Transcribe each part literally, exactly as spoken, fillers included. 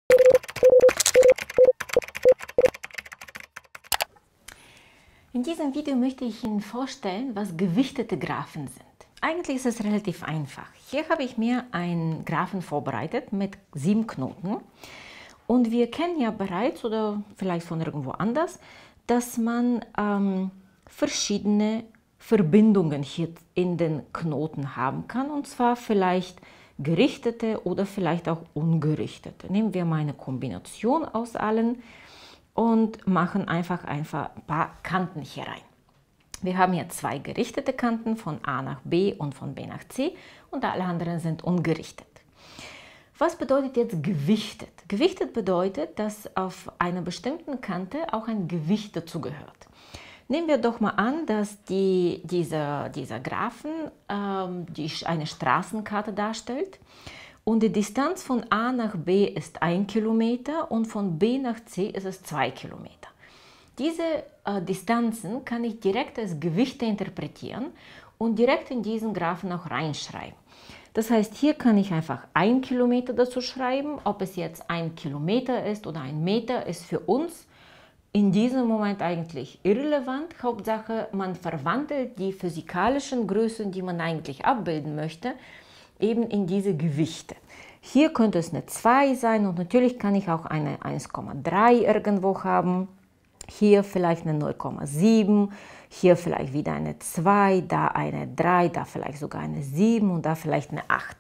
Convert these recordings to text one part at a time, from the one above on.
In diesem Video möchte ich Ihnen vorstellen, was gewichtete Graphen sind. Eigentlich ist es relativ einfach. Hier habe ich mir einen Graphen vorbereitet mit sieben Knoten. Und wir kennen ja bereits, oder vielleicht von irgendwo anders, dass man ähm, verschiedene Verbindungen hier in den Knoten haben kann. Und zwar vielleicht gerichtete oder vielleicht auch ungerichtete. Nehmen wir mal eine Kombination aus allen und machen einfach, einfach ein paar Kanten hier rein. Wir haben hier zwei gerichtete Kanten von A nach B und von B nach C und alle anderen sind ungerichtet. Was bedeutet jetzt gewichtet? Gewichtet bedeutet, dass auf einer bestimmten Kante auch ein Gewicht dazugehört. Nehmen wir doch mal an, dass die, dieser, dieser Graphen ähm, die eine Straßenkarte darstellt. Und die Distanz von A nach B ist ein Kilometer und von B nach C ist es zwei Kilometer. Diese äh, Distanzen kann ich direkt als Gewichte interpretieren und direkt in diesen Graphen auch reinschreiben. Das heißt, hier kann ich einfach ein Kilometer dazu schreiben. Ob es jetzt ein Kilometer ist oder ein Meter, ist für uns in diesem Moment eigentlich irrelevant. Hauptsache, man verwandelt die physikalischen Größen, die man eigentlich abbilden möchte, eben in diese Gewichte. Hier könnte es eine zwei sein und natürlich kann ich auch eine eins Komma drei irgendwo haben. Hier vielleicht eine null Komma sieben, hier vielleicht wieder eine zwei, da eine drei, da vielleicht sogar eine sieben und da vielleicht eine acht.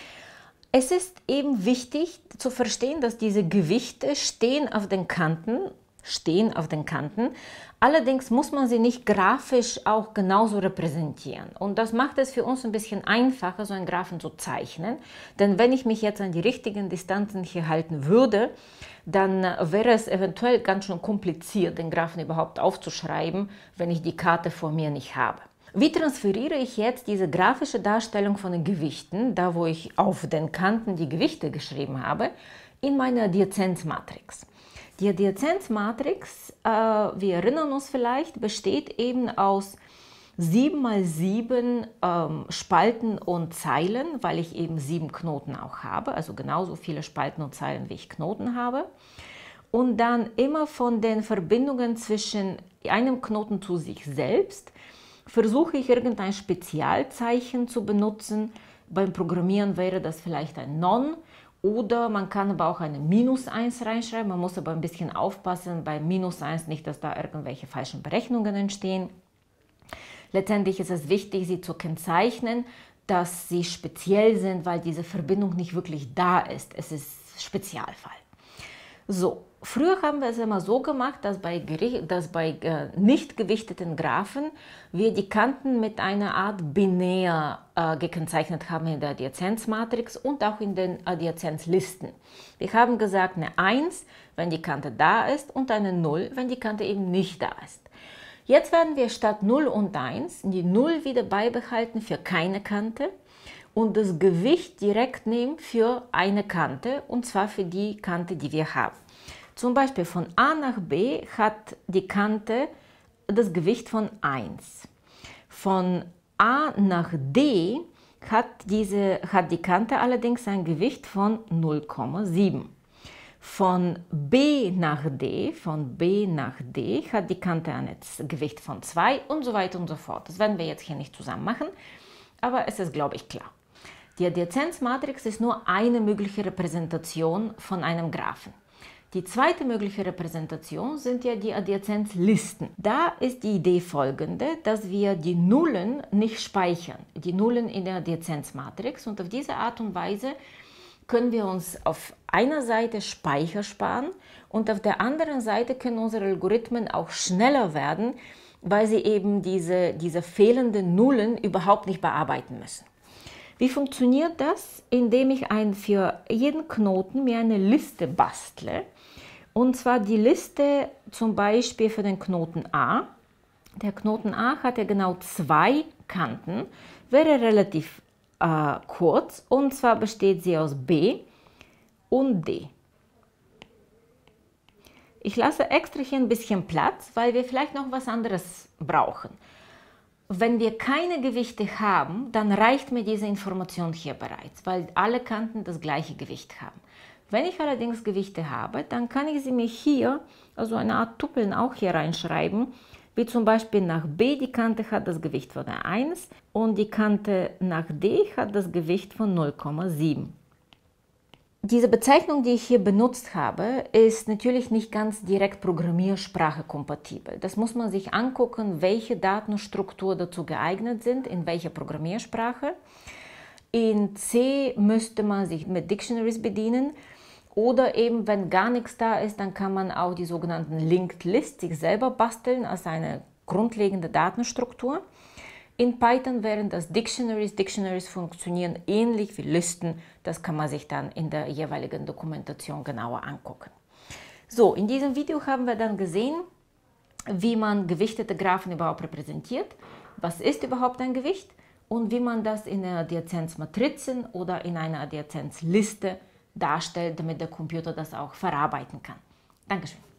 Es ist eben wichtig zu verstehen, dass diese Gewichte stehen auf den Kanten, stehen auf den Kanten. Allerdings muss man sie nicht grafisch auch genauso repräsentieren. Und das macht es für uns ein bisschen einfacher, so einen Graphen zu zeichnen. Denn wenn ich mich jetzt an die richtigen Distanzen hier halten würde, dann wäre es eventuell ganz schön kompliziert, den Graphen überhaupt aufzuschreiben, wenn ich die Karte vor mir nicht habe. Wie transferiere ich jetzt diese grafische Darstellung von den Gewichten, da wo ich auf den Kanten die Gewichte geschrieben habe, in meine Adjazenzmatrix? Die Adjazenzmatrix, äh, wir erinnern uns vielleicht, besteht eben aus sieben mal sieben ähm, Spalten und Zeilen, weil ich eben sieben Knoten auch habe, also genauso viele Spalten und Zeilen, wie ich Knoten habe. Und dann immer von den Verbindungen zwischen einem Knoten zu sich selbst versuche ich irgendein Spezialzeichen zu benutzen. Beim Programmieren wäre das vielleicht ein Non. Oder man kann aber auch eine Minus eins reinschreiben. Man muss aber ein bisschen aufpassen bei Minus eins, nicht, dass da irgendwelche falschen Berechnungen entstehen. Letztendlich ist es wichtig, sie zu kennzeichnen, dass sie speziell sind, weil diese Verbindung nicht wirklich da ist. Es ist Spezialfall. So, früher haben wir es immer so gemacht, dass bei, dass bei äh, nicht gewichteten Graphen wir die Kanten mit einer Art Binär äh, gekennzeichnet haben in der Adjazenzmatrix und auch in den Adjazenzlisten. Wir haben gesagt, eine eins, wenn die Kante da ist, und eine null, wenn die Kante eben nicht da ist. Jetzt werden wir statt null und eins die null wieder beibehalten für keine Kante und das Gewicht direkt nehmen für eine Kante, und zwar für die Kante, die wir haben. Zum Beispiel von A nach B hat die Kante das Gewicht von eins. Von A nach D hat, diese, hat die Kante allerdings ein Gewicht von null Komma sieben. Von B nach D, von B nach D hat die Kante ein Gewicht von zwei und so weiter und so fort. Das werden wir jetzt hier nicht zusammen machen, aber es ist, glaube ich, klar. Die Adjazenzmatrix ist nur eine mögliche Repräsentation von einem Graphen. Die zweite mögliche Repräsentation sind ja die Adjazenzlisten. Da ist die Idee folgende, dass wir die Nullen nicht speichern, die Nullen in der Adjazenzmatrix, und auf diese Art und Weise können wir uns auf einer Seite Speicher sparen und auf der anderen Seite können unsere Algorithmen auch schneller werden, weil sie eben diese, diese fehlenden Nullen überhaupt nicht bearbeiten müssen. Wie funktioniert das? Indem ich ein, für jeden Knoten mir eine Liste bastle. Und zwar die Liste zum Beispiel für den Knoten A. Der Knoten A hat ja genau zwei Kanten, wäre relativ äh, kurz, und zwar besteht sie aus B und D. Ich lasse extra hier ein bisschen Platz, weil wir vielleicht noch was anderes brauchen. Wenn wir keine Gewichte haben, dann reicht mir diese Information hier bereits, weil alle Kanten das gleiche Gewicht haben. Wenn ich allerdings Gewichte habe, dann kann ich sie mir hier, also eine Art Tupeln auch hier reinschreiben, wie zum Beispiel nach B, die Kante hat das Gewicht von der eins und die Kante nach D hat das Gewicht von null Komma sieben. Diese Bezeichnung, die ich hier benutzt habe, ist natürlich nicht ganz direkt Programmiersprache kompatibel. Das muss man sich angucken, welche Datenstruktur dazu geeignet sind, in welcher Programmiersprache. In C müsste man sich mit Dictionaries bedienen oder eben, wenn gar nichts da ist, dann kann man auch die sogenannten Linked Lists sich selber basteln als eine grundlegende Datenstruktur. In Python wären das Dictionaries. Dictionaries funktionieren ähnlich wie Listen. Das kann man sich dann in der jeweiligen Dokumentation genauer angucken. So, in diesem Video haben wir dann gesehen, wie man gewichtete Graphen überhaupt repräsentiert, was ist überhaupt ein Gewicht und wie man das in einer Adjazenzmatrizen oder in einer Adjazenzliste darstellt, damit der Computer das auch verarbeiten kann. Dankeschön.